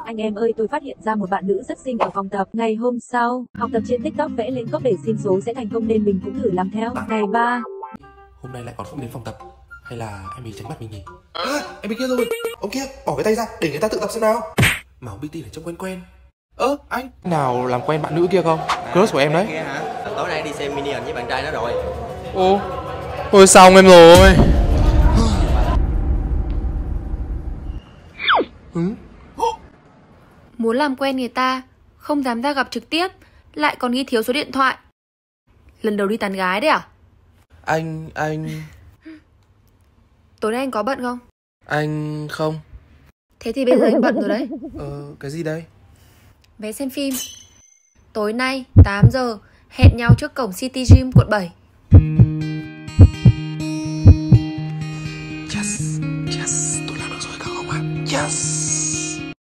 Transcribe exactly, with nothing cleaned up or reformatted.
Anh em ơi, tôi phát hiện ra một bạn nữ rất xinh ở phòng tập. Ngày hôm sau, học tập trên TikTok vẽ lên cốc để xin số sẽ thành công nên mình cũng thử làm theo. Ngày ba. Hôm nay lại còn không đến phòng tập. Hay là em ấy tránh mặt mình nhỉ? À, em ấy kia rồi. Ông kia, bỏ cái tay ra để người ta tự tập xem nào. Màu bê tê là trông quen quen. Ơ, anh nào làm quen bạn nữ kia không? À, crush của em đấy. Kia hả? Tối nay đi xem Minion với bạn trai nó rồi. Ồ, thôi xong em rồi. Ừ? Muốn làm quen người ta, không dám ra gặp trực tiếp, lại còn ghi thiếu số điện thoại. Lần đầu đi tán gái đấy à? Anh, anh... Tối nay anh có bận không? Anh không. Thế thì bây giờ anh bận rồi đấy. Ờ, cái gì đây? Vé xem phim. Tối nay tám giờ hẹn nhau trước cổng City Gym quận bảy.